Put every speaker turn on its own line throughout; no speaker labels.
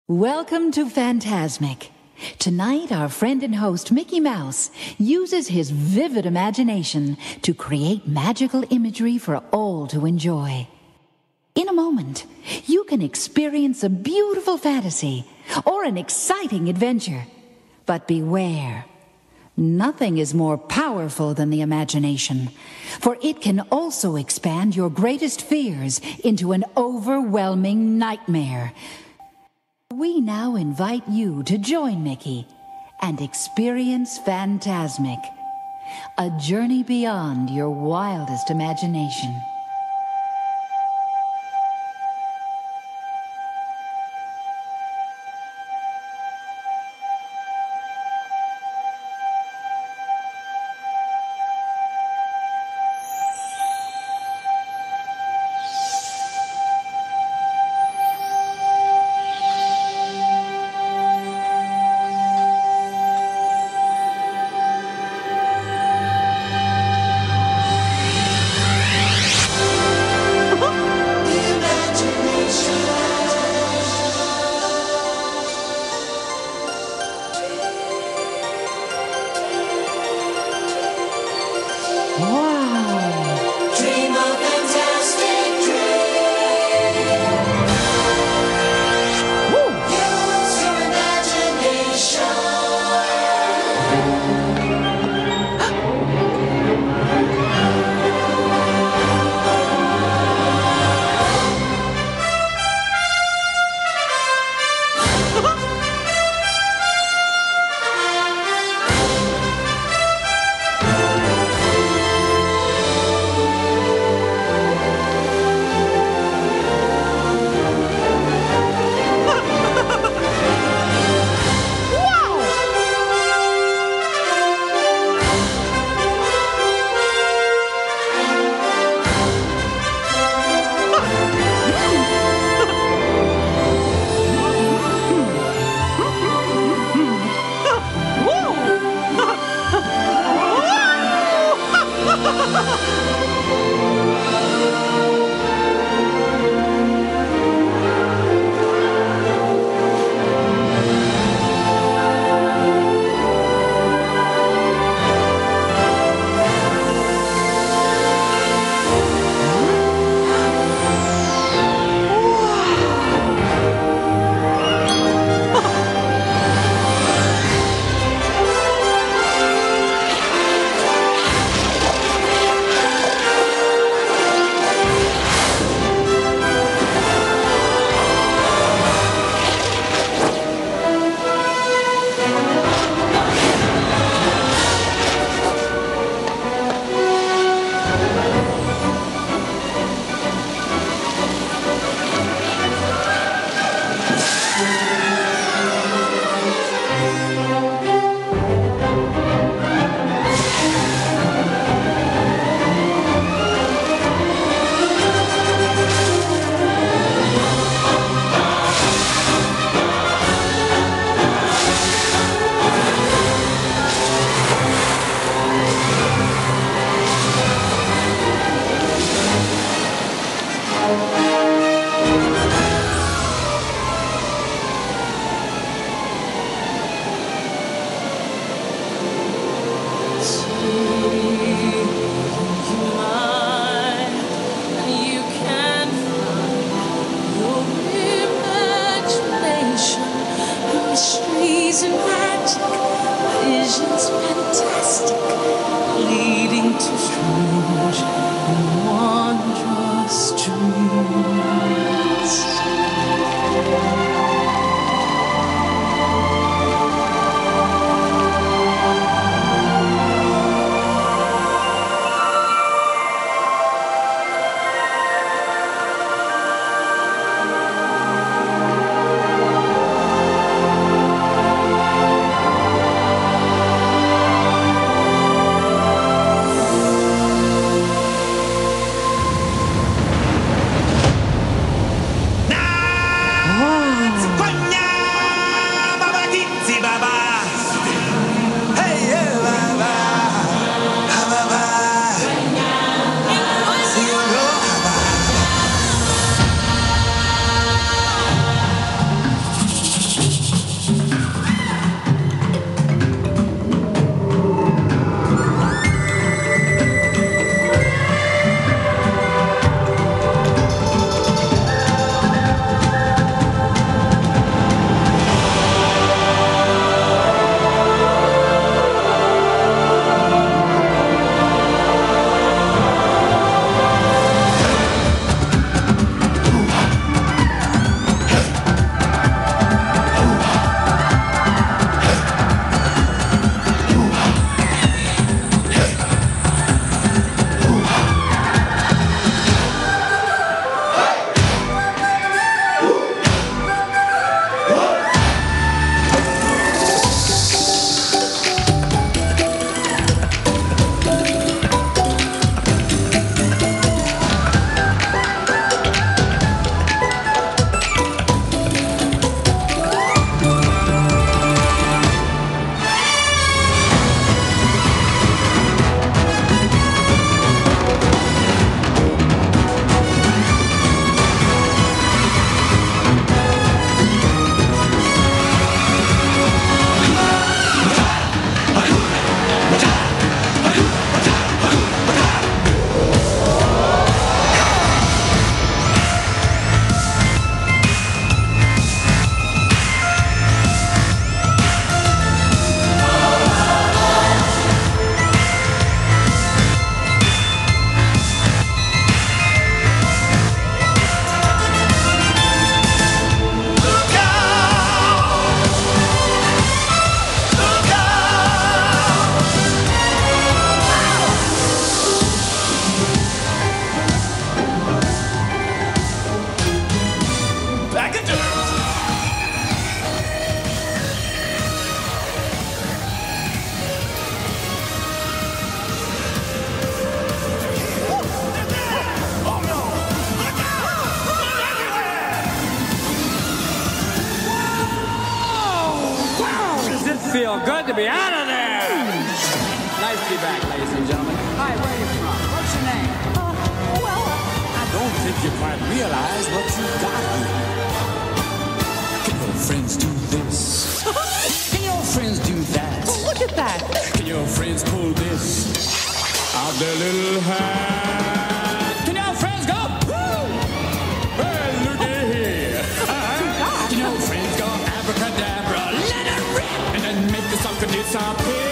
Welcome to Fantasmic. Tonight, our friend and host Mickey Mouse uses his vivid imagination to create magical imagery for all to enjoy. In a moment, you can experience a beautiful fantasy or an exciting adventure. But beware, nothing is more powerful than the imagination, for it can also expand your greatest fears into an overwhelming nightmare. We now invite you to join Mickey and experience Fantasmic, a journey beyond your wildest imagination.
good to be out of there! Nice to be back, ladies and gentlemen. Hi, where are you from? What's your name?
Well, I don't think you quite realize what you've got here. Can your friends do this? Can your friends do that?
Oh, look at that.
Can your friends pull this out their little hat? Can your friends go, woo? Well, looky here. Can your friends go abracadabra, let it rip, and then make the sucker disappear?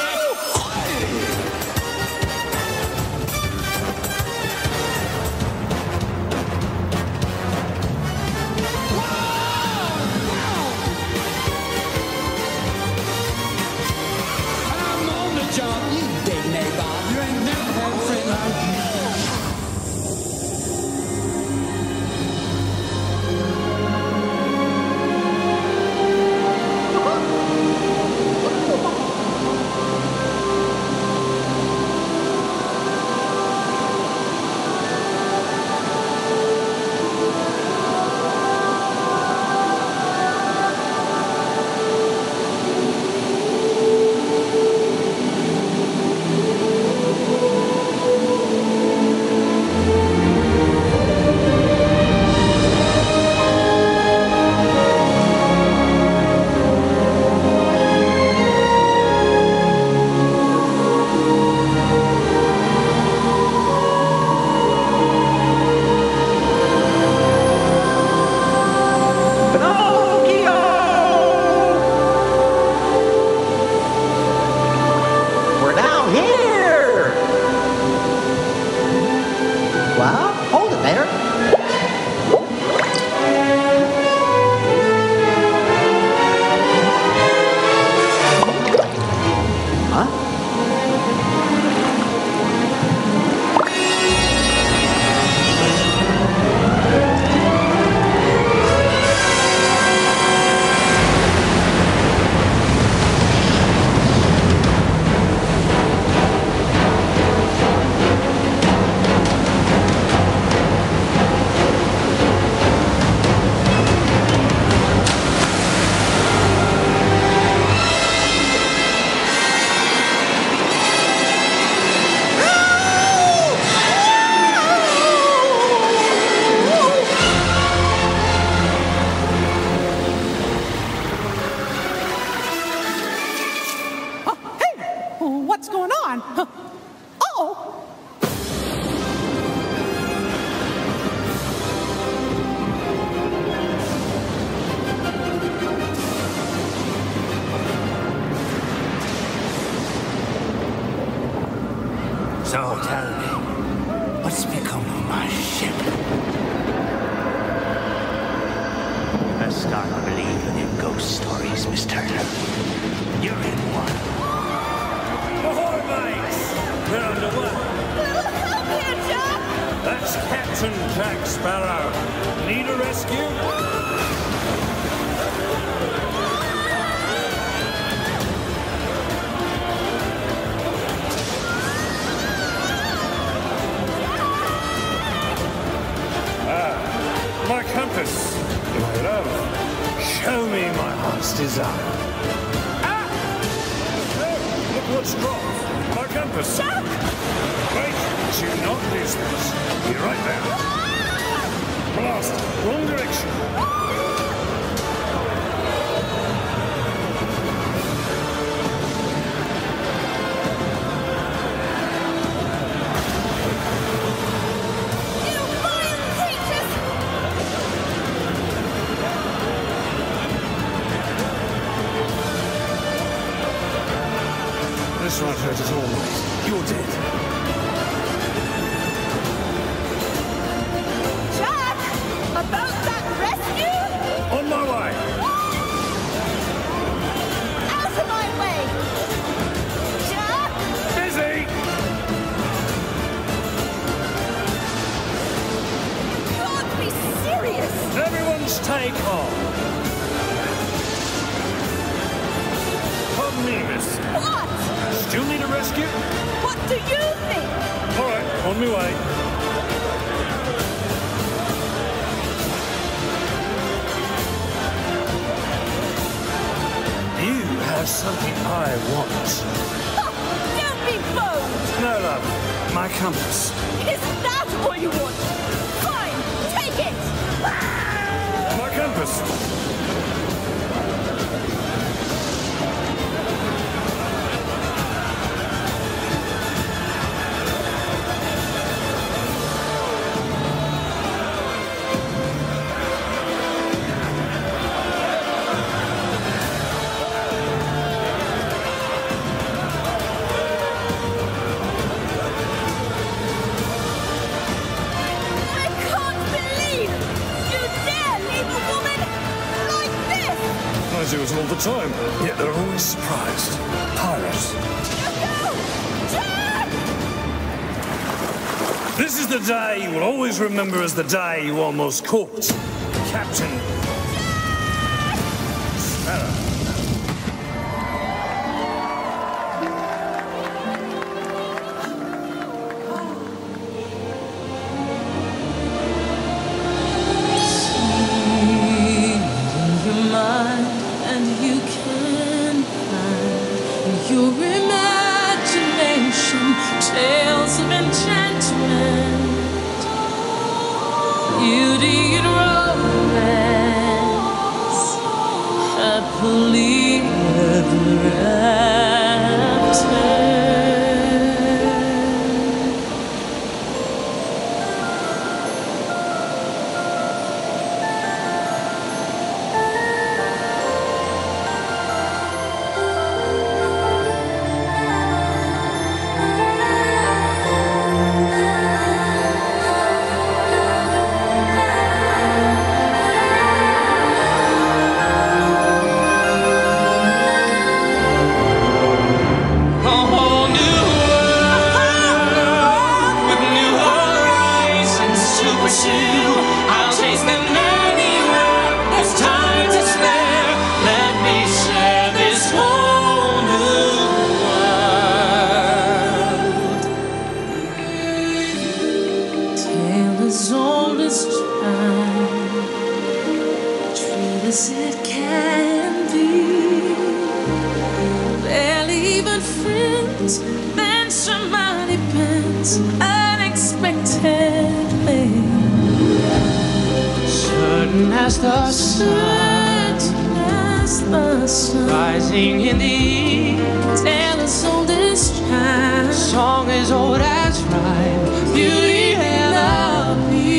What's going on? Uh-oh.
So tell me, what's become of my ship? I start believing in ghost stories, Miss Turner. You're in one. Ahoy, mates! We're underway.
Help here, Jack!
That's Captain Jack Sparrow. Need a rescue? My compass, my love. Show me my heart's desire. Ah! Oh, look what's dropped. My compass.
Jack!
Wait, do not lose this. Be right there. Blast, wrong direction. This won't hurt at all, mate. You're dead.
Jack! About that rescue?
On my way.
Out of my way! Jack!
Busy!
You can't be serious!
Everyone's take on. Pardon me, miss.
What?
Still need a rescue?
What do you think?
All right, on my way. You have something I want.
Don't be bold!
No, love. My compass.
Is that all you want? Fine, take it!
My compass.
I can't believe you dare leave a woman like this!
I do it all the time, yet they're always surprised. Pirates.
No! Jack!
This is the day you will always remember as the day you almost caught Captain Sparrow.
Your mind, and you can find your imagination tales of enchantment, beauty and romance, happily ever after. A whole new world with new horizons to pursue. I'll chase them anywhere. There's time to spare. Let me share this whole new world. Tale as old as time, true as it can be. Barely even friends, then somebody bends unexpectedly. Certain as the sun, rising in the east. Tale as old as time, song as old as rhyme, beauty and the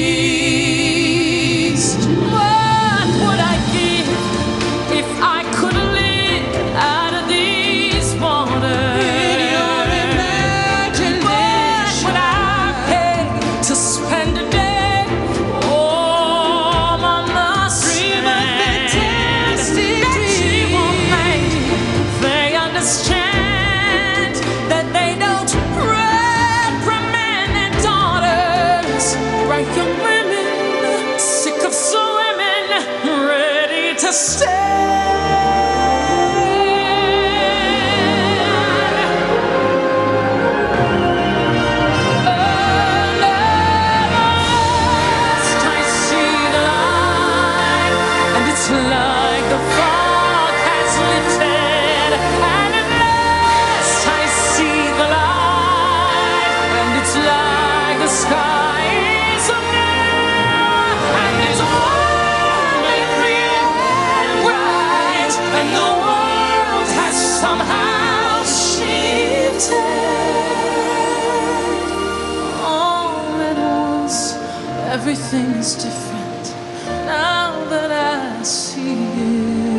beast. What would I give if I could live out of these waters? In your imagination, what would I pay to spend a day warm on the sand? Fantastic that she won't make. They understand that they don't reprimand their daughters. Bright young women, sick of swimming, ready to Last I see the light, and it's like the fog has lifted. And at last I see the light, and it's like the sky is blue, and it's warm and real and bright, and the world has somehow shifted. All at once, everything is different now that I see you.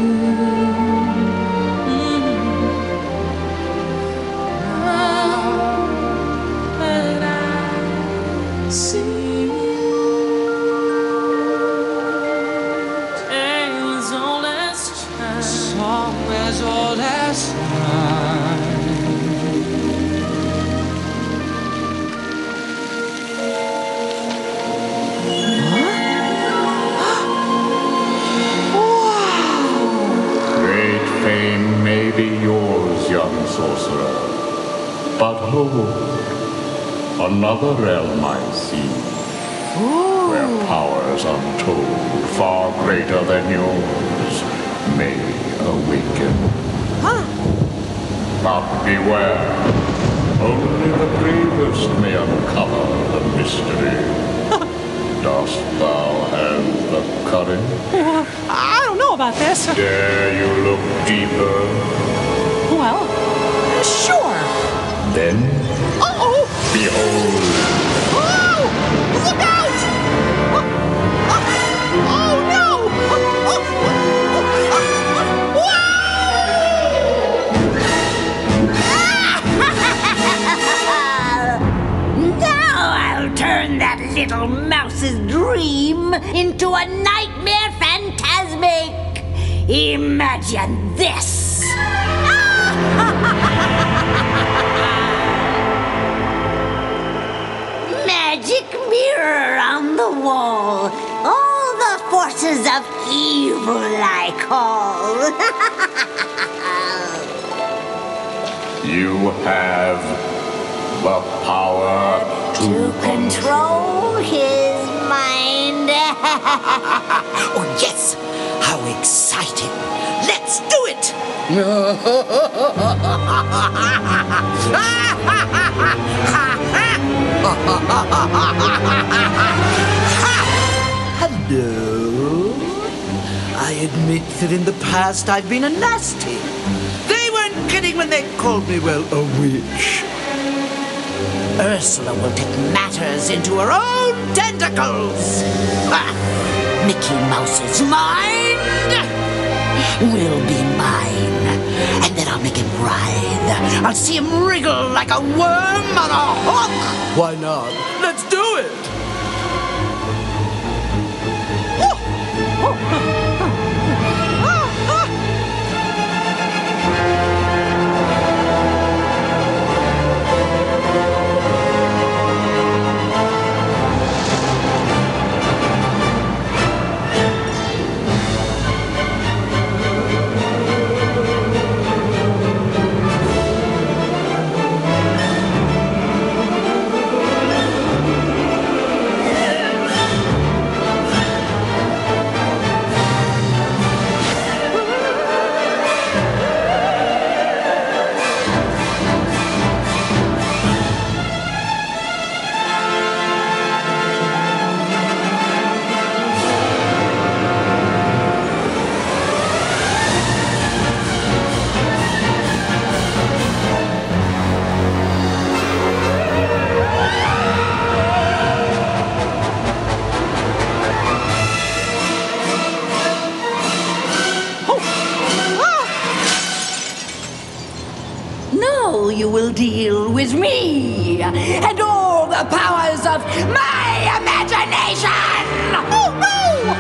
Now that I see you. Tale as old as time, song as old as time.
Great fame may be yours, young sorcerer, but hold, another realm I see, where powers untold, far greater than yours, may awaken. But beware, only the bravest may uncover the mystery. Dost thou have the courage?
I don't know about this.
Dare you look deeper?
Well, sure.
Then,
Uh-oh!
behold,
Oh! Look out! Oh, no!
Now I'll turn that little mouse's dream into a nightmare phantasmic. Imagine this. Magic mirror on the wall. All the forces of evil I call.
you have the power
To control his mind.
Oh, yes! How exciting! Let's do it! Hello? I admit that in the past I've been a nasty. They weren't kidding when they called me, well, a witch. Ursula will take matters into her own tentacles. Mickey Mouse's mind will be mine. And then I'll make him writhe. I'll see him wriggle like a worm on a hook. Why not? Let's do it. You will deal with me and all the powers of my imagination! Oh, no!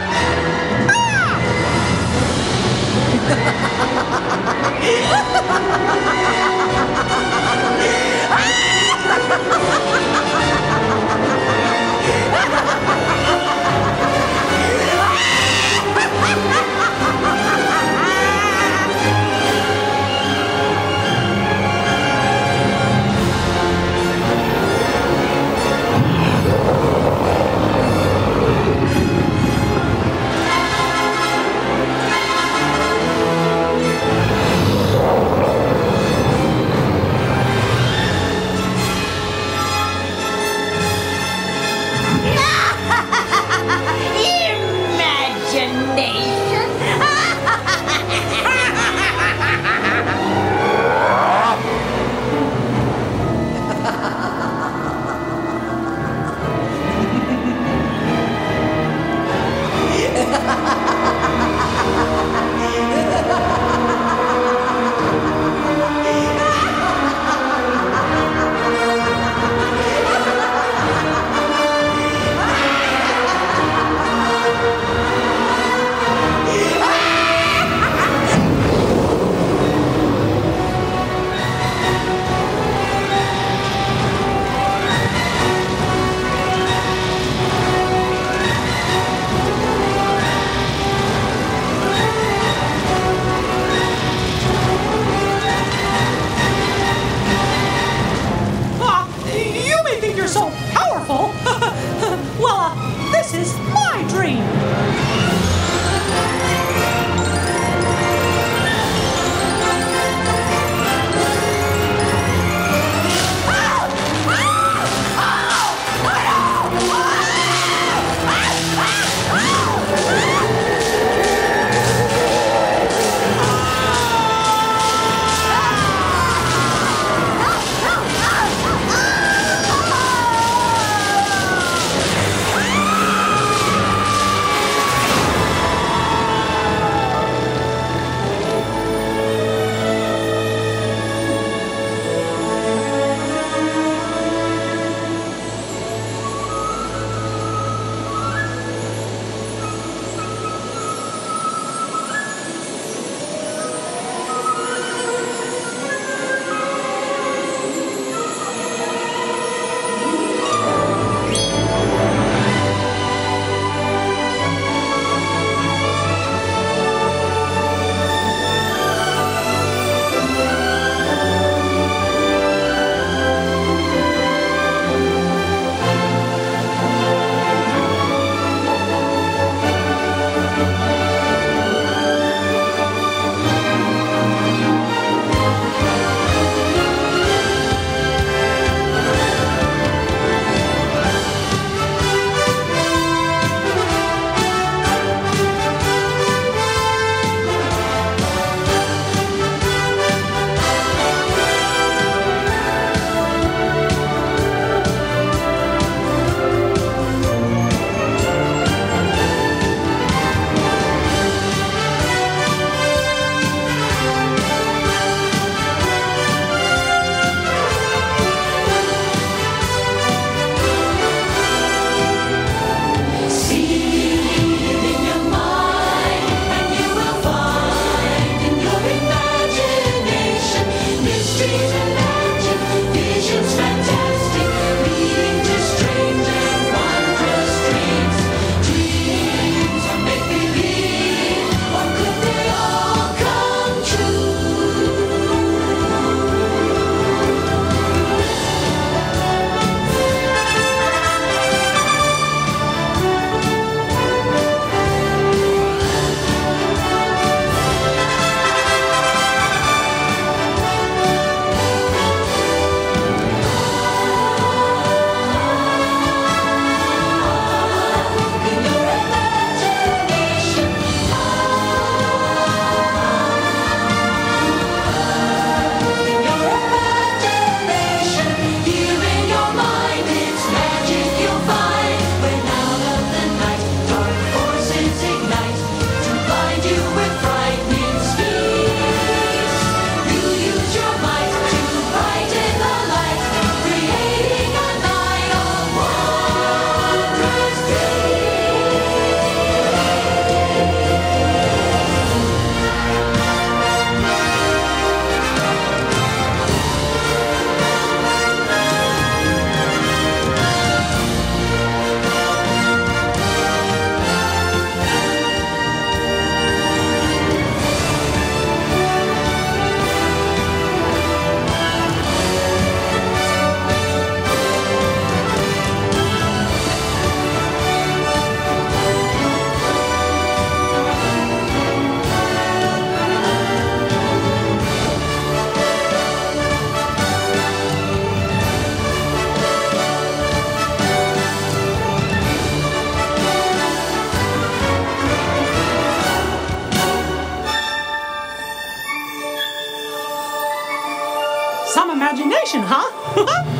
Some imagination, huh?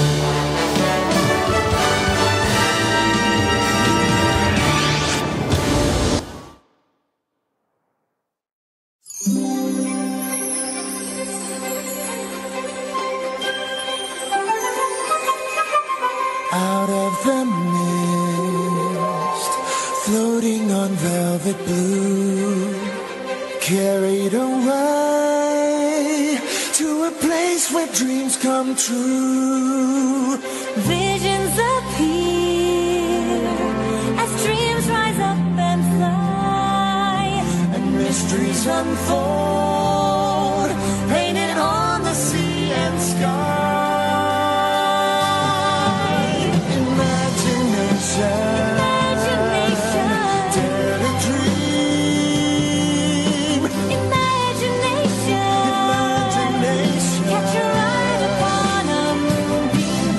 Out of the mist, floating on velvet blue, carried away to a place where dreams come true.
Visions appear as dreams rise up and fly,
and mysteries unfold, painted on the sea and sky.
Imagination,
dare to dream.
Imagination, catch your eye upon a moonbeam.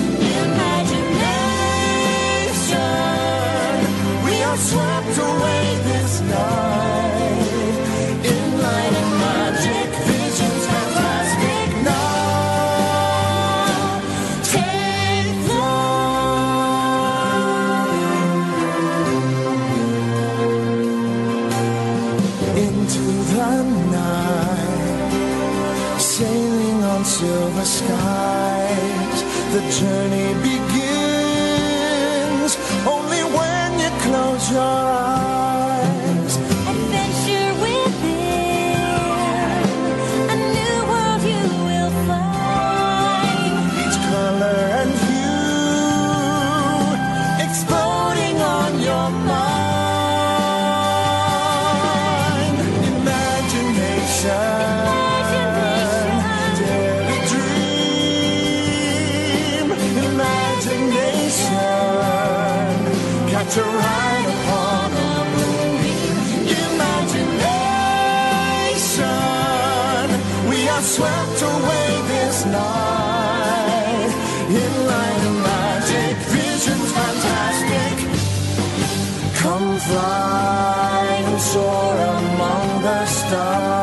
Imagination,
we are swept away this night in light and magic, visions fantastic. Now take into the night, sailing on silver skies. The journey begins only when you close your eyes.
adventure within, a new world you will find.
Each color and hue exploding on your mind. Imagination, dare to dream. Imagination, catch a ride upon a moonbeam. Imagination, we are swept away this night in light and magic, visions fantastic. Come fly and soar among the stars.